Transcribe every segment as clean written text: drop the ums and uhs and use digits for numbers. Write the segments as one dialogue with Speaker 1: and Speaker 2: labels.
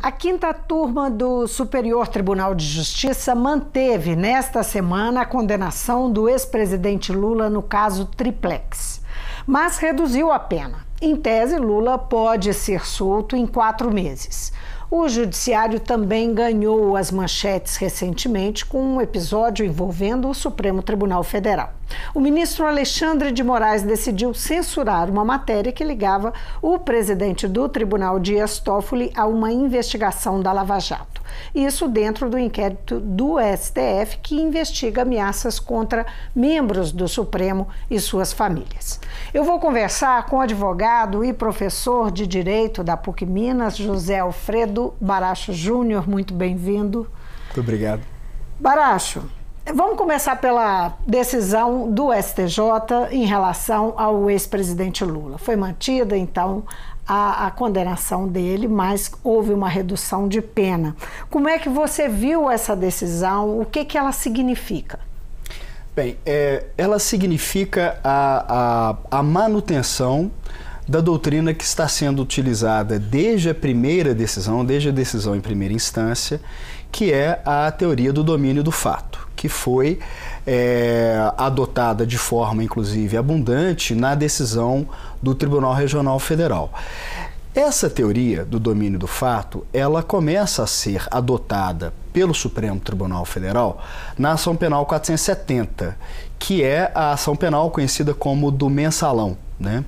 Speaker 1: A quinta turma do Superior Tribunal de Justiça manteve nesta semana a condenação do ex-presidente Lula no caso Triplex, mas reduziu a pena. Em tese, Lula pode ser solto em 4 meses. O judiciário também ganhou as manchetes recentemente com um episódio envolvendo o Supremo Tribunal Federal. O ministro Alexandre de Moraes decidiu censurar uma matéria que ligava o presidente do Tribunal, Dias Toffoli, a uma investigação da Lava Jato. Isso dentro do inquérito do STF que investiga ameaças contra membros do Supremo e suas famílias. Eu vou conversar com o advogado e professor de Direito da PUC Minas, José Alfredo Baracho Júnior. Muito bem-vindo.
Speaker 2: Muito obrigado.
Speaker 1: Baracho, vamos começar pela decisão do STJ em relação ao ex-presidente Lula. Foi mantida, então, a condenação dele, mas houve uma redução de pena. Como é que você viu essa decisão? O que ela significa?
Speaker 2: Bem, ela significa a manutenção da doutrina que está sendo utilizada desde a primeira decisão, desde a decisão em primeira instância, que é a teoria do domínio do fato, que foi adotada de forma, inclusive, abundante na decisão do Tribunal Regional Federal. Essa teoria do domínio do fato, ela começa a ser adotada pelo Supremo Tribunal Federal na ação penal 470, que é a ação penal conhecida como do mensalão, né?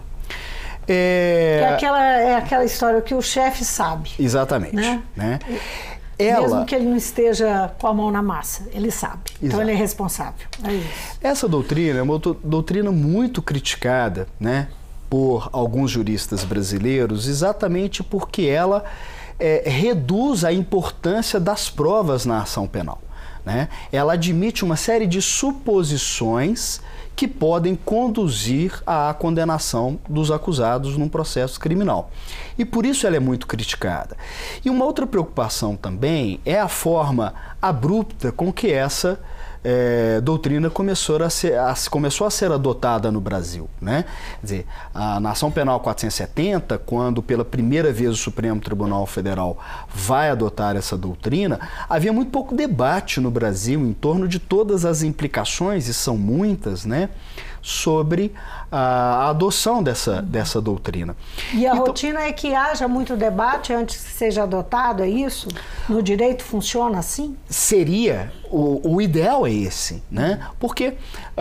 Speaker 1: É aquela história que o chefe sabe.
Speaker 2: Exatamente. Né?
Speaker 1: Mesmo que ele não esteja com a mão na massa, ele sabe. Exato. Então ele é responsável. É isso.
Speaker 2: Essa doutrina é uma doutrina muito criticada, né, por alguns juristas brasileiros, exatamente porque ela reduz a importância das provas na ação penal, né? Ela admite uma série de suposições que podem conduzir à condenação dos acusados num processo criminal. E por isso ela é muito criticada. E uma outra preocupação também é a forma abrupta com que essa doutrina começou a ser adotada no Brasil, né? Quer dizer, na ação penal 470, quando pela primeira vez o Supremo Tribunal Federal vai adotar essa doutrina, havia muito pouco debate no Brasil em torno de todas as implicações, e são muitas, né, sobre a adoção dessa doutrina.
Speaker 1: E a rotina é que haja muito debate antes que seja adotado, é isso? No direito funciona assim?
Speaker 2: Seria, o ideal é esse, né? Porque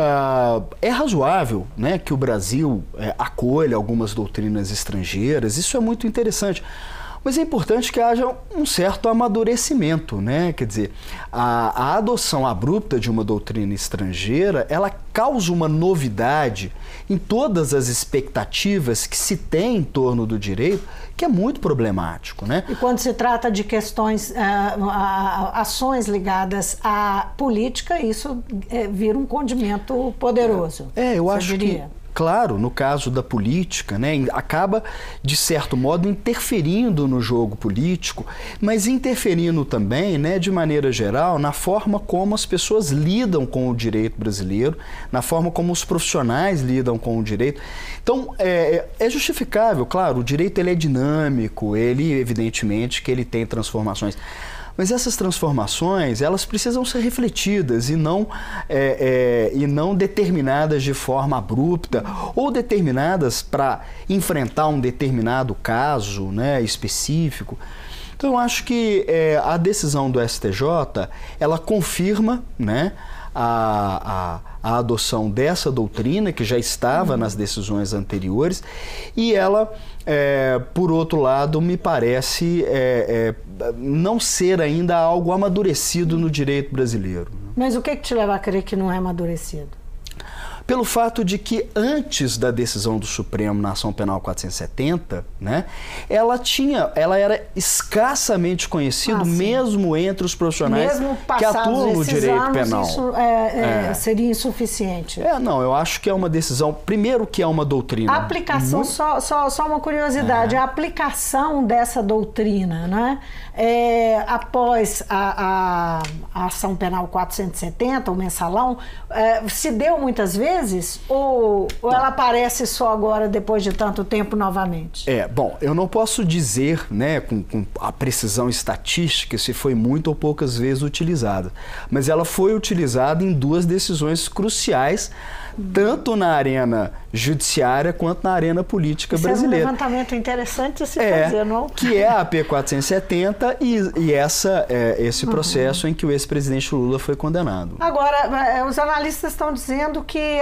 Speaker 2: é razoável, né, que o Brasil acolha algumas doutrinas estrangeiras, isso é muito interessante. Mas é importante que haja um certo amadurecimento, né? Quer dizer, a adoção abrupta de uma doutrina estrangeira, ela causa uma novidade em todas as expectativas que se tem em torno do direito, que é muito problemático, né?
Speaker 1: E quando se trata de questões, ações ligadas à política, isso vira um condimento poderoso.
Speaker 2: Eu acho que... Claro, no caso da política, né, acaba, de certo modo, interferindo no jogo político, mas interferindo também, né, de maneira geral, na forma como as pessoas lidam com o direito brasileiro, na forma como os profissionais lidam com o direito. Então, é justificável, claro, o direito ele é dinâmico, evidentemente, que ele tem transformações. Mas essas transformações, elas precisam ser refletidas e não determinadas de forma abrupta ou determinadas para enfrentar um determinado caso, né, específico. Então, eu acho que a decisão do STJ, ela confirma, né, a adoção dessa doutrina, que já estava nas decisões anteriores, e ela, por outro lado, me parece não ser ainda algo amadurecido no direito brasileiro.
Speaker 1: Mas o que te leva a crer que não é amadurecido?
Speaker 2: Pelo fato de que antes da decisão do Supremo na ação penal 470, né, ela era escassamente conhecida mesmo entre os profissionais que atuam no direito penal.
Speaker 1: Isso seria insuficiente?
Speaker 2: Não, eu acho que é uma decisão, primeiro que é uma doutrina.
Speaker 1: A aplicação, só uma curiosidade, a aplicação dessa doutrina, né, após a ação penal 470, o mensalão, se deu muitas vezes? vezes? Ou ela aparece só agora, depois de tanto tempo, novamente?
Speaker 2: Bom, eu não posso dizer, né, com a precisão estatística se foi muito ou poucas vezes utilizada, mas ela foi utilizada em 2 decisões cruciais, tanto na arena judiciária quanto na arena política brasileira.
Speaker 1: É um levantamento interessante de se fazer, não?
Speaker 2: Que é a AP 470 e esse processo em que o ex-presidente Lula foi condenado.
Speaker 1: Agora, os analistas estão dizendo que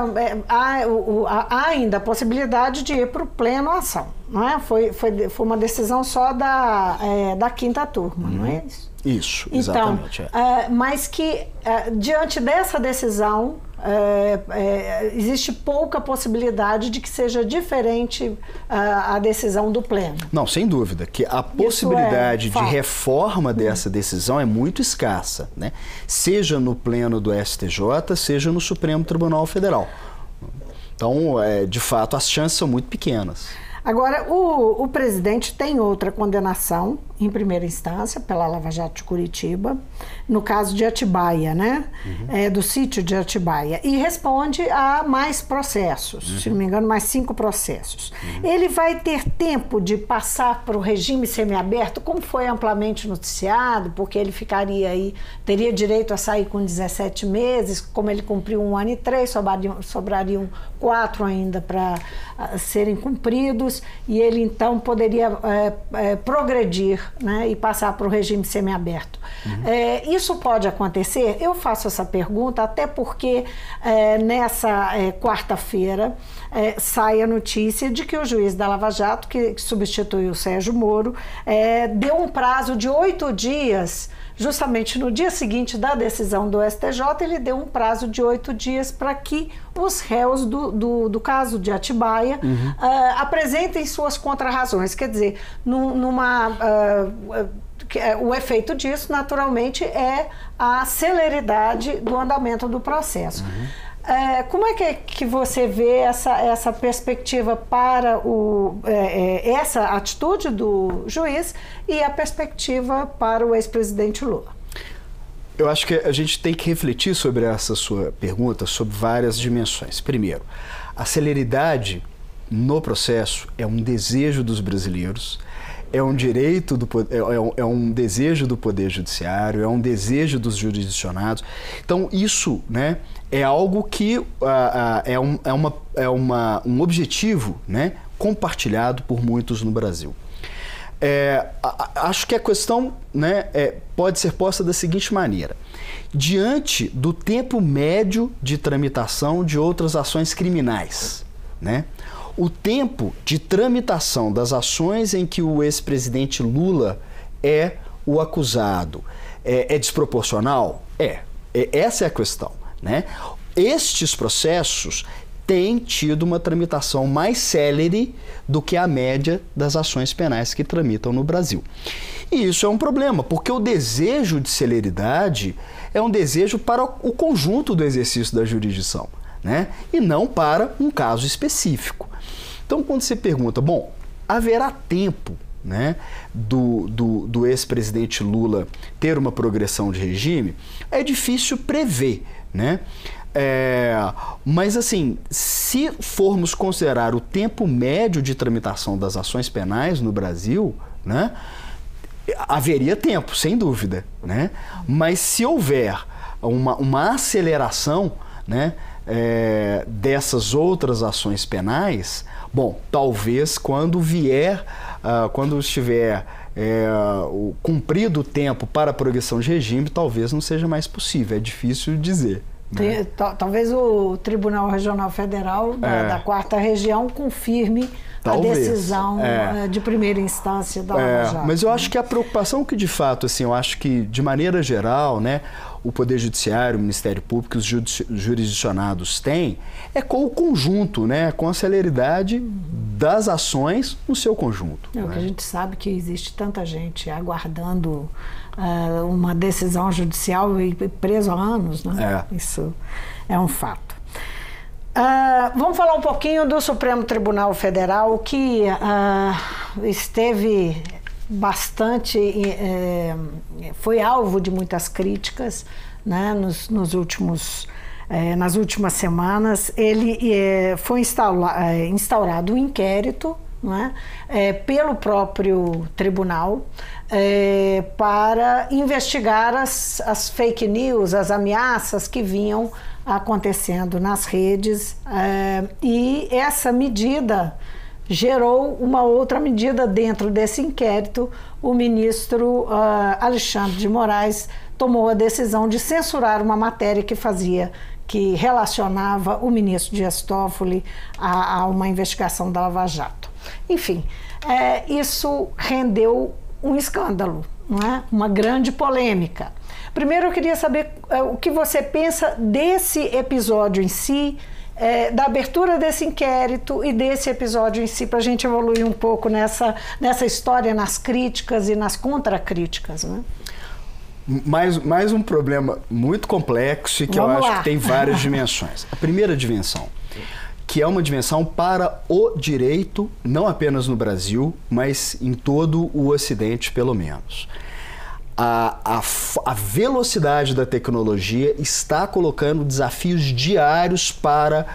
Speaker 1: há ainda a possibilidade de ir para o pleno ação, não é? Foi uma decisão só da 5ª turma, não é isso?
Speaker 2: Isso, exatamente.
Speaker 1: Então, mas que diante dessa decisão existe pouca possibilidade de que seja diferente a decisão do pleno.
Speaker 2: Não, sem dúvida, que a possibilidade de reforma dessa decisão é muito escassa, né? Seja no pleno do STJ, seja no Supremo Tribunal Federal. Então, de fato, as chances são muito pequenas.
Speaker 1: Agora, o presidente tem outra condenação em primeira instância pela Lava Jato de Curitiba, no caso de Atibaia, né? Do sítio de Atibaia, e responde a mais processos, se não me engano, mais 5 processos. Ele vai ter tempo de passar para o regime semiaberto, como foi amplamente noticiado, porque ele ficaria aí, teria direito a sair com 17 meses, como ele cumpriu 1 ano e 3, sobrariam 4 ainda para serem cumpridos, e ele então poderia progredir, né, e passar para o regime semiaberto. Isso pode acontecer? Eu faço essa pergunta até porque nessa quarta-feira sai a notícia de que o juiz da Lava Jato, que substituiu o Sérgio Moro, deu um prazo de 8 dias, justamente no dia seguinte da decisão do STJ, ele deu um prazo de 8 dias para que os réus do caso de Atibaia apresentem suas contrarrazões. Quer dizer, o efeito disso, naturalmente, é a celeridade do andamento do processo. Como é que você vê essa perspectiva para essa atitude do juiz e a perspectiva para o ex-presidente Lula?
Speaker 2: Eu acho que a gente tem que refletir sobre essa sua pergunta sobre várias dimensões. Primeiro, a celeridade no processo é um desejo dos brasileiros, é um direito, é um desejo do Poder Judiciário, é um desejo dos jurisdicionados. Então, isso, né, é algo que um objetivo, né, compartilhado por muitos no Brasil. Acho que a questão, né, pode ser posta da seguinte maneira: diante do tempo médio de tramitação de outras ações criminais, né, o tempo de tramitação das ações em que o ex-presidente Lula é o acusado é desproporcional? Essa é a questão, né? Estes processos têm tido uma tramitação mais célere do que a média das ações penais que tramitam no Brasil. E isso é um problema, porque o desejo de celeridade é um desejo para o conjunto do exercício da jurisdição, né? E não para um caso específico. Então, quando você pergunta, bom, haverá tempo, né, do ex-presidente Lula ter uma progressão de regime? É difícil prever, né? Mas, assim, se formos considerar o tempo médio de tramitação das ações penais no Brasil, né, haveria tempo, sem dúvida, né? Mas se houver uma aceleração, né, dessas outras ações penais, bom, talvez quando estiver cumprido o tempo para a progressão de regime, talvez não seja mais possível, é difícil dizer. Né?
Speaker 1: Talvez o Tribunal Regional Federal da 4ª Região confirme talvez a decisão de primeira instância da Lava Jato.
Speaker 2: Mas eu acho que a preocupação que, de fato, assim, eu acho que, de maneira geral, né, o Poder Judiciário, o Ministério Público, os jurisdicionados têm, é com o conjunto, né, com a celeridade das ações no seu conjunto.
Speaker 1: O que a gente sabe que existe tanta gente aguardando uma decisão judicial e preso há anos, né? Isso é um fato. Vamos falar um pouquinho do Supremo Tribunal Federal, que esteve bastante, foi alvo de muitas críticas, né, nos últimos nas últimas semanas, foi instaurado um inquérito, não é? Pelo próprio tribunal para investigar as fake news, as ameaças que vinham acontecendo nas redes, e essa medida gerou uma outra medida dentro desse inquérito. O ministro Alexandre de Moraes tomou a decisão de censurar uma matéria que relacionava o ministro Dias Toffoli a uma investigação da Lava Jato. Enfim, isso rendeu um escândalo, não é? Uma grande polêmica. Primeiro eu queria saber o que você pensa desse episódio em si, da abertura desse inquérito e desse episódio em si, para a gente evoluir um pouco nessa história, nas críticas e nas contracríticas, né?
Speaker 2: Mais um problema muito complexo e que eu acho que tem várias dimensões. A primeira dimensão, que é uma dimensão para o direito, não apenas no Brasil, mas em todo o Ocidente, pelo menos. A velocidade da tecnologia está colocando desafios diários para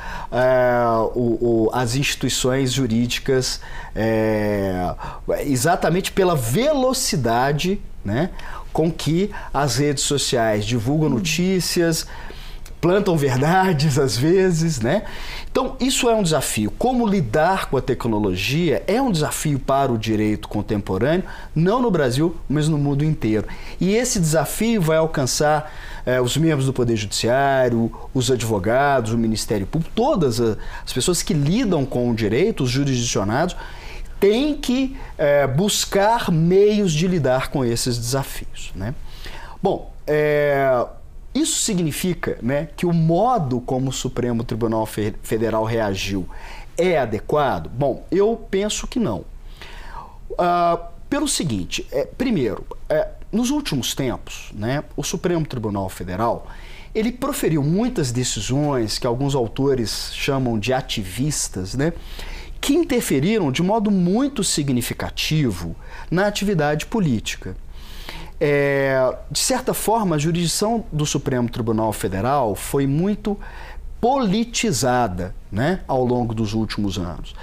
Speaker 2: as instituições jurídicas, exatamente pela velocidade, né, com que as redes sociais divulgam notícias, plantam verdades às vezes, né? Então, isso é um desafio. Como lidar com a tecnologia é um desafio para o direito contemporâneo, não no Brasil, mas no mundo inteiro. E esse desafio vai alcançar os membros do Poder Judiciário, os advogados, o Ministério Público, todas as pessoas que lidam com o direito, os jurisdicionados, têm que buscar meios de lidar com esses desafios, né? Bom, isso significa, né, que o modo como o Supremo Tribunal Federal reagiu é adequado? Bom, eu penso que não. Pelo seguinte, primeiro, nos últimos tempos, né, o Supremo Tribunal Federal ele proferiu muitas decisões que alguns autores chamam de ativistas, né, que interferiram de modo muito significativo na atividade política. De certa forma, a jurisdição do Supremo Tribunal Federal foi muito politizada, né, ao longo dos últimos anos.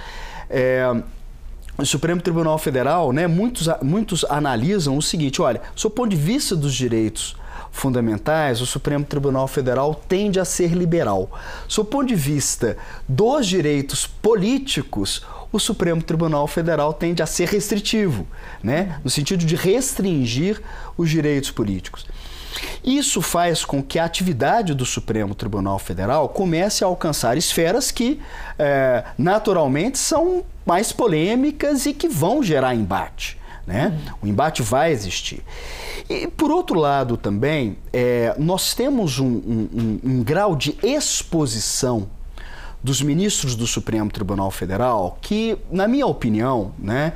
Speaker 2: O Supremo Tribunal Federal, né, muitos analisam o seguinte: olha, do ponto de vista dos direitos fundamentais, o Supremo Tribunal Federal tende a ser liberal. Do ponto de vista dos direitos políticos, o Supremo Tribunal Federal tende a ser restritivo, né? No sentido de restringir os direitos políticos. Isso faz com que a atividade do Supremo Tribunal Federal comece a alcançar esferas que, naturalmente, são mais polêmicas e que vão gerar embate, né? O embate vai existir. E, por outro lado, também, nós temos um grau de exposição dos ministros do Supremo Tribunal Federal que, na minha opinião, né,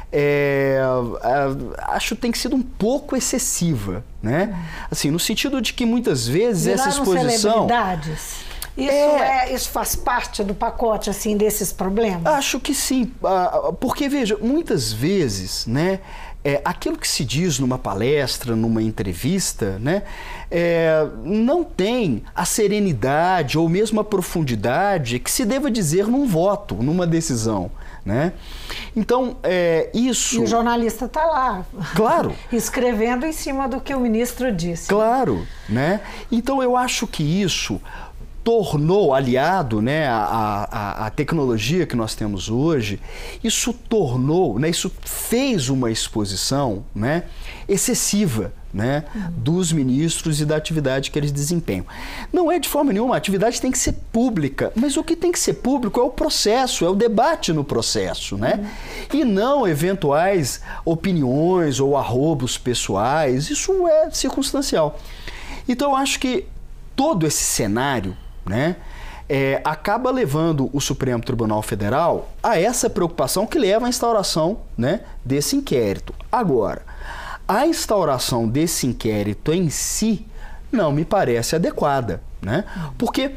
Speaker 2: acho que tem sido um pouco excessiva, né? Assim, no sentido de que muitas vezes essa exposição...
Speaker 1: celebridades? Isso faz parte do pacote, assim, desses problemas?
Speaker 2: Acho que sim, porque, veja, muitas vezes, né, aquilo que se diz numa palestra, numa entrevista, né, não tem a serenidade ou mesmo a profundidade que se deva dizer num voto, numa decisão, né? Então, isso...
Speaker 1: E o jornalista está lá.
Speaker 2: Claro.
Speaker 1: Escrevendo em cima do que o ministro disse.
Speaker 2: Claro, né? Então, eu acho que isso tornou, aliado, né, a tecnologia que nós temos hoje, isso tornou, né, isso fez uma exposição, né, excessiva, né, dos ministros e da atividade que eles desempenham. Não é de forma nenhuma, a atividade tem que ser pública, mas o que tem que ser público é o processo, é o debate no processo, né? E não eventuais opiniões ou arrobos pessoais, isso é circunstancial. Então eu acho que todo esse cenário, né, acaba levando o Supremo Tribunal Federal a essa preocupação que leva à instauração, né, desse inquérito. Agora, a instauração desse inquérito em si não me parece adequada, né? Porque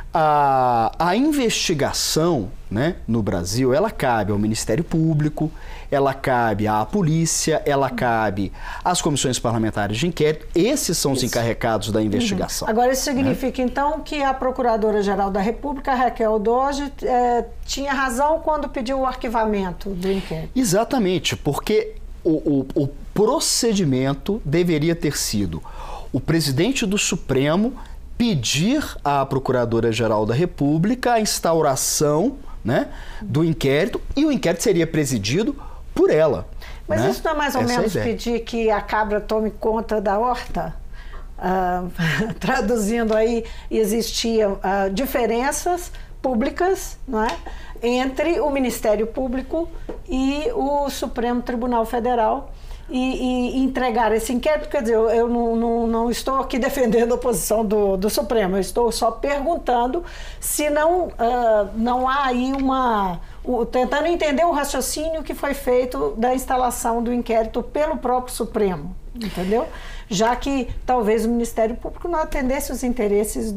Speaker 2: A investigação, né, no Brasil, ela cabe ao Ministério Público, ela cabe à polícia, ela cabe às comissões parlamentares de inquérito. Esses são os encarregados da investigação.
Speaker 1: Agora, isso significa, então, que a Procuradora-Geral da República, Raquel Dodge, tinha razão quando pediu o arquivamento do inquérito.
Speaker 2: Exatamente, porque o procedimento deveria ter sido o presidente do Supremo pedir à Procuradora-Geral da República a instauração, né, do inquérito, e o inquérito seria presidido por ela.
Speaker 1: Mas
Speaker 2: né?
Speaker 1: isso não é mais ou menos pedir que a cabra tome conta da horta? Traduzindo aí, existiam diferenças públicas, não é, entre o Ministério Público e o Supremo Tribunal Federal, e entregar esse inquérito. Quer dizer, eu não estou aqui defendendo a posição do Supremo, eu estou só perguntando se não há aí tentando entender o raciocínio que foi feito da instalação do inquérito pelo próprio Supremo, entendeu? Já que talvez o Ministério Público não atendesse os interesses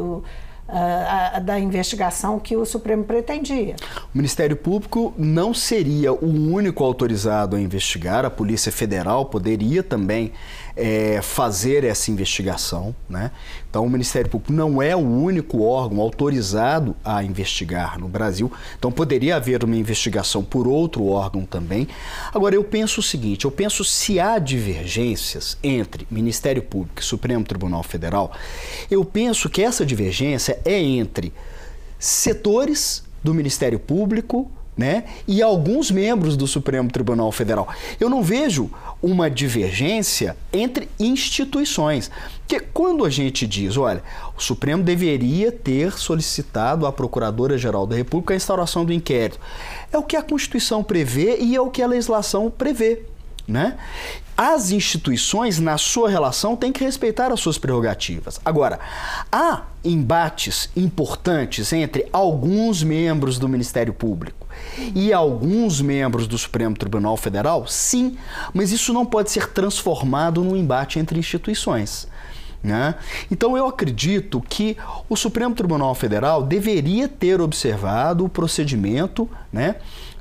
Speaker 1: da investigação que o Supremo pretendia.
Speaker 2: O Ministério Público não seria o único autorizado a investigar, a Polícia Federal poderia também fazer essa investigação, né? Então o Ministério Público não é o único órgão autorizado a investigar no Brasil, então poderia haver uma investigação por outro órgão também. Agora eu penso o seguinte, se há divergências entre Ministério Público e Supremo Tribunal Federal, eu penso que essa divergência é entre setores do Ministério Público, né, e alguns membros do Supremo Tribunal Federal. Eu não vejo uma divergência entre instituições. Porque quando a gente diz, olha, o Supremo deveria ter solicitado à Procuradora-Geral da República a instauração do inquérito, é o que a Constituição prevê e é o que a legislação prevê, né? As instituições, na sua relação, têm que respeitar as suas prerrogativas. Agora, há embates importantes entre alguns membros do Ministério Público e alguns membros do Supremo Tribunal Federal? Sim, mas isso não pode ser transformado num embate entre instituições, né? Então eu acredito que o Supremo Tribunal Federal deveria ter observado o procedimento, né?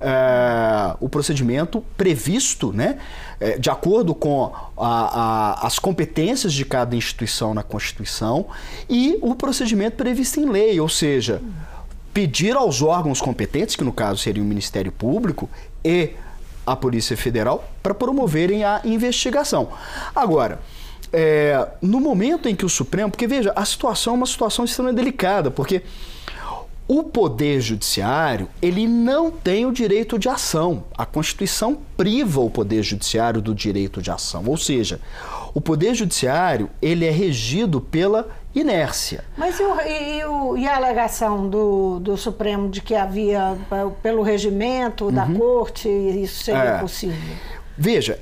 Speaker 2: O procedimento previsto, né, de acordo com as competências de cada instituição na Constituição e o procedimento previsto em lei, ou seja, pedir aos órgãos competentes, que no caso seria o Ministério Público e a Polícia Federal, para promoverem a investigação. Agora, no momento em que o Supremo, porque veja, a situação é uma situação extremamente delicada, porque o Poder Judiciário, ele não tem o direito de ação. A Constituição priva o Poder Judiciário do direito de ação. Ou seja, o Poder Judiciário, ele é regido pela inércia.
Speaker 1: Mas e a alegação do Supremo de que havia, pelo regimento da Corte, isso seria possível?
Speaker 2: Veja,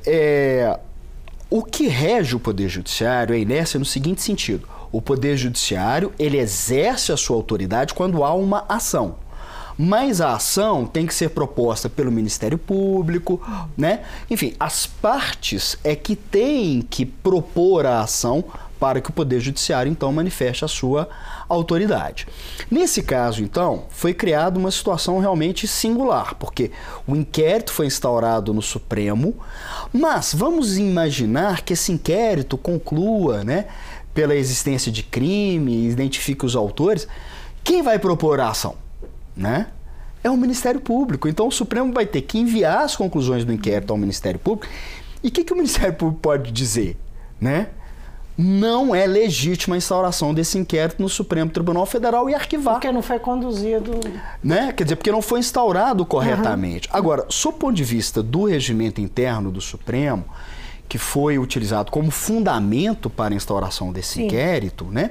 Speaker 2: o que rege o Poder Judiciário é a inércia no seguinte sentido. O Poder Judiciário, ele exerce a sua autoridade quando há uma ação. Mas a ação tem que ser proposta pelo Ministério Público, né? Enfim, as partes é que têm que propor a ação para que o Poder Judiciário, então, manifeste a sua autoridade. Nesse caso, então, foi criada uma situação realmente singular, porque o inquérito foi instaurado no Supremo, mas vamos imaginar que esse inquérito conclua, né, pela existência de crime, identifique os autores. Quem vai propor a ação, né? É o Ministério Público. Então o Supremo vai ter que enviar as conclusões do inquérito ao Ministério Público. E o que o Ministério Público pode dizer, né? Não é legítima a instauração desse inquérito no Supremo Tribunal Federal e arquivar.
Speaker 1: Porque não foi conduzido,
Speaker 2: né? Quer dizer, porque não foi instaurado corretamente. Agora, sob o ponto de vista do regimento interno do Supremo, que foi utilizado como fundamento para a instauração desse inquérito, né?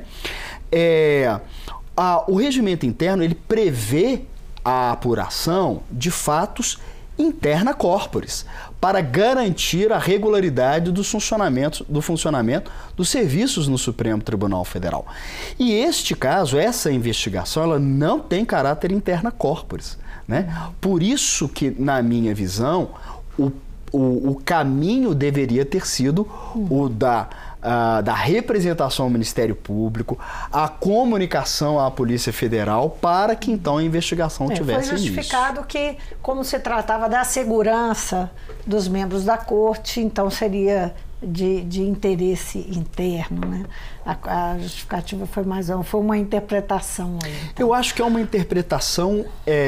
Speaker 2: O regimento interno, ele prevê a apuração de fatos interna corporis, para garantir a regularidade do funcionamento dos serviços no Supremo Tribunal Federal. E este caso, essa investigação, ela não tem caráter interna corporis, né? Por isso que, na minha visão, o caminho deveria ter sido o da representação ao Ministério Público, a comunicação à Polícia Federal, para que então a investigação tivesse
Speaker 1: início. Foi justificado que, como se tratava da segurança dos membros da corte, então seria de interesse interno, né? A justificativa foi uma interpretação aí. Então.
Speaker 2: Eu acho que é uma interpretação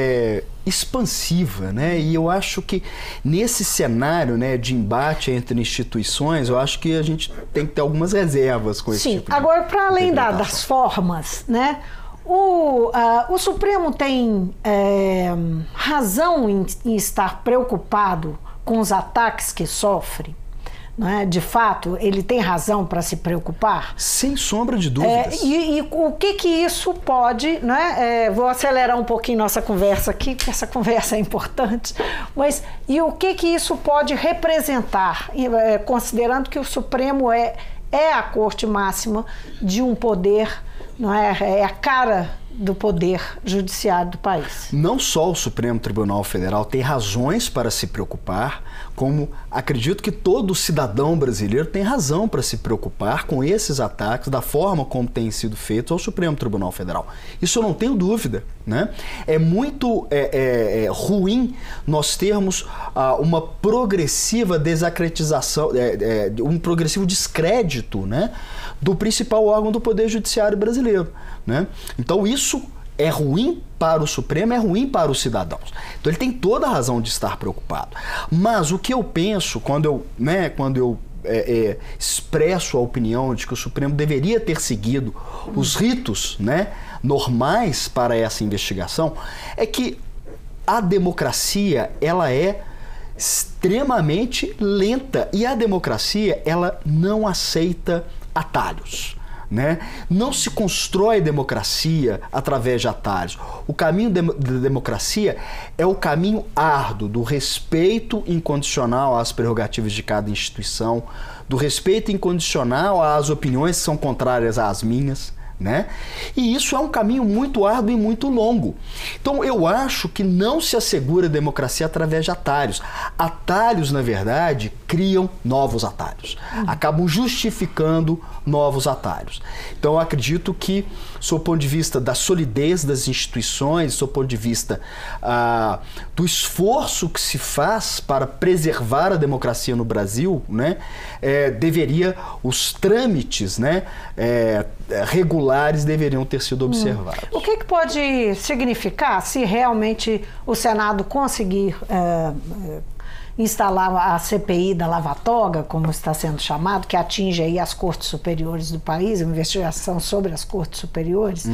Speaker 2: expansiva, né? E eu acho que nesse cenário, né, de embate entre instituições, eu acho que a gente tem que ter algumas reservas com esse tipo de
Speaker 1: agora, para além das formas, né? O Supremo tem razão em estar preocupado com os ataques que sofre? Não é? De fato, ele tem razão para se preocupar?
Speaker 2: Sem sombra de dúvidas.
Speaker 1: E o que isso pode... Né? Vou acelerar um pouquinho nossa conversa aqui, porque essa conversa é importante. Mas e o que isso pode representar, considerando que o Supremo é a corte máxima de um poder, não é? É a cara do poder judiciário do país.
Speaker 2: Não só o Supremo Tribunal Federal tem razões para se preocupar, como acredito que todo cidadão brasileiro tem razão para se preocupar com esses ataques, da forma como têm sido feitos ao Supremo Tribunal Federal. Isso eu não tenho dúvida, né? É muito ruim nós termos uma progressiva desacreditação, um progressivo descrédito, né, do principal órgão do Poder Judiciário brasileiro, né? Então isso é ruim para o Supremo, é ruim para os cidadãos. Então ele tem toda a razão de estar preocupado. Mas o que eu penso quando eu expresso a opinião de que o Supremo deveria ter seguido os ritos, né, normais para essa investigação, é que a democracia, ela é extremamente lenta, e a democracia, ela não aceita atalhos, né? Não se constrói democracia através de atalhos. O caminho da democracia é o caminho árduo do respeito incondicional às prerrogativas de cada instituição, do respeito incondicional às opiniões que são contrárias às minhas, né? E isso é um caminho muito árduo e muito longo. Então eu acho que não se assegura a democracia através de atalhos. Atalhos, na verdade, criam novos atalhos. Acabam justificando novos atalhos. Então eu acredito que, sob o ponto de vista da solidez das instituições, sob o ponto de vista do esforço que se faz para preservar a democracia no Brasil, né, os trâmites, né, regulares deveriam ter sido observados.
Speaker 1: O que pode significar se realmente o Senado conseguir instalar a CPI da Lava Toga, como está sendo chamado, que atinge aí as cortes superiores do país, uma investigação sobre as cortes superiores?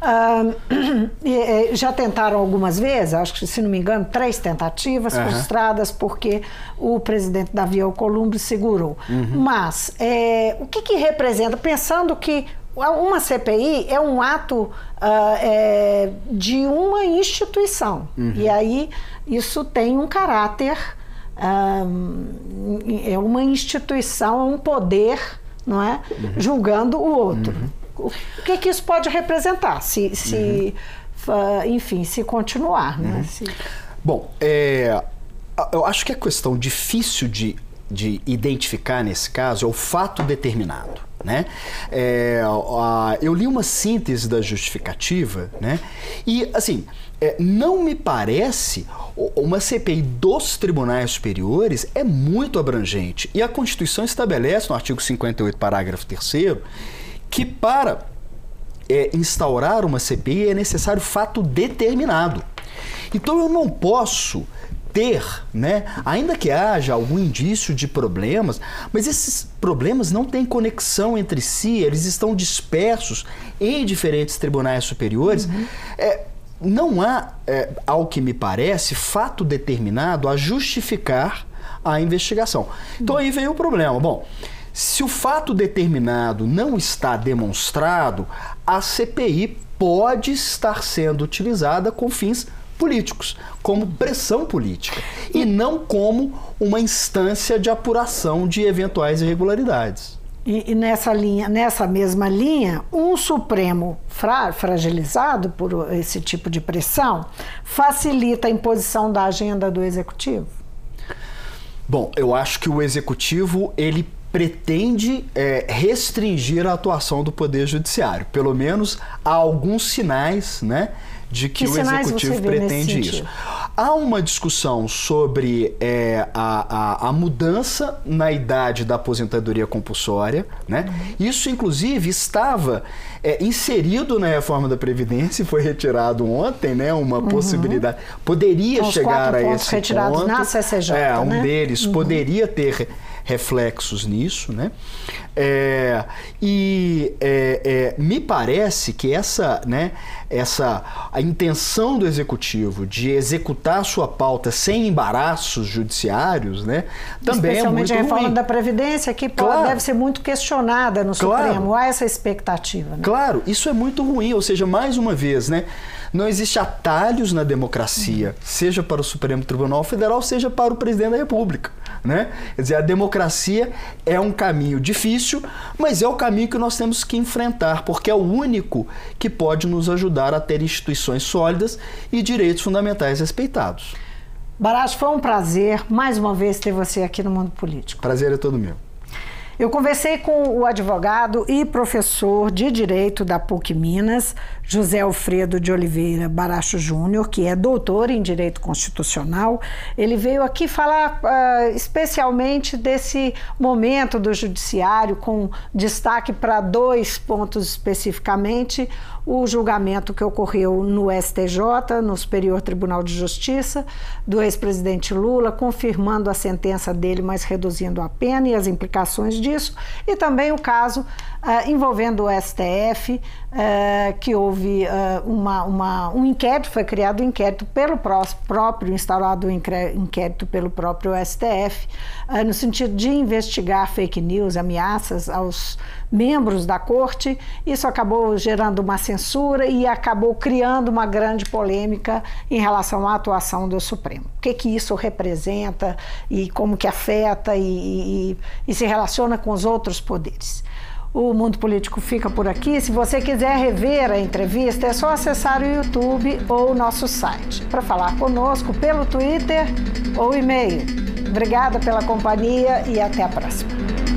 Speaker 1: Já tentaram algumas vezes, acho que, se não me engano, 3 tentativas frustradas, porque o presidente Davi Alcolumbre segurou. Mas o que representa, pensando que uma CPI é um ato de uma instituição, e aí isso tem um caráter, é uma instituição, um poder, não é? Julgando o outro. O que isso pode representar, enfim, se continuar, né?
Speaker 2: Bom, eu acho que a questão difícil de identificar nesse caso é o fato determinado, né? Eu li uma síntese da justificativa, né? E, assim, não me parece uma CPI dos tribunais superiores é muito abrangente. E a Constituição estabelece, no artigo 58, parágrafo 3º, que para instaurar uma CPI é necessário fato determinado. Então eu não posso ter, né, ainda que haja algum indício de problemas, mas esses problemas não têm conexão entre si, eles estão dispersos em diferentes tribunais superiores. Não há, ao que me parece, fato determinado a justificar a investigação. Então aí vem o problema. Bom, se o fato determinado não está demonstrado, a CPI pode estar sendo utilizada com fins políticos, como pressão política, e não como uma instância de apuração de eventuais irregularidades.
Speaker 1: E nessa mesma linha, um Supremo fragilizado por esse tipo de pressão facilita a imposição da agenda do Executivo?
Speaker 2: Bom, eu acho que o Executivo, ele pretende restringir a atuação do Poder Judiciário. Pelo menos há alguns sinais, né, de que o Executivo pretende isso. Há uma discussão sobre a mudança na idade da aposentadoria compulsória, né? Isso, inclusive, estava inserido na reforma da Previdência e foi retirado ontem, né? Uma possibilidade. Poderia chegar a esse
Speaker 1: retirados
Speaker 2: ponto.
Speaker 1: Na CCJ,
Speaker 2: um deles poderia ter reflexos nisso, né? Me parece que a intenção do Executivo de executar sua pauta sem embaraços judiciários, né, também é muito ruim.
Speaker 1: Especialmente a reforma da Previdência, que deve ser muito questionada no Supremo. Há essa expectativa, né?
Speaker 2: Claro, isso é muito ruim. Ou seja, mais uma vez, né, não existe atalhos na democracia, seja para o Supremo Tribunal Federal, seja para o Presidente da República, né? Quer dizer, a democracia é um caminho difícil, mas é o caminho que nós temos que enfrentar, porque é o único que pode nos ajudar a ter instituições sólidas e direitos fundamentais respeitados.
Speaker 1: Baracho, foi um prazer mais uma vez ter você aqui no Mundo Político.
Speaker 2: Prazer é todo meu.
Speaker 1: Eu conversei com o advogado e professor de Direito da PUC Minas, José Alfredo de Oliveira Baracho Júnior, que é doutor em Direito Constitucional. Ele veio aqui falar especialmente desse momento do Judiciário, com destaque para 2 pontos especificamente: o julgamento que ocorreu no STJ, no Superior Tribunal de Justiça, do ex-presidente Lula, confirmando a sentença dele, mas reduzindo a pena e as implicações disso, e também o caso envolvendo o STF, que houve um inquérito, foi criado um inquérito pelo próprio, instaurado um inquérito pelo próprio STF, no sentido de investigar fake news, ameaças aos membros da corte. Isso acabou gerando uma censura e acabou criando uma grande polêmica em relação à atuação do Supremo. O que isso representa e como que afeta e se relaciona com os outros poderes. O Mundo Político fica por aqui. Se você quiser rever a entrevista, é só acessar o YouTube ou o nosso site. Para falar conosco pelo Twitter ou e-mail. Obrigada pela companhia e até a próxima.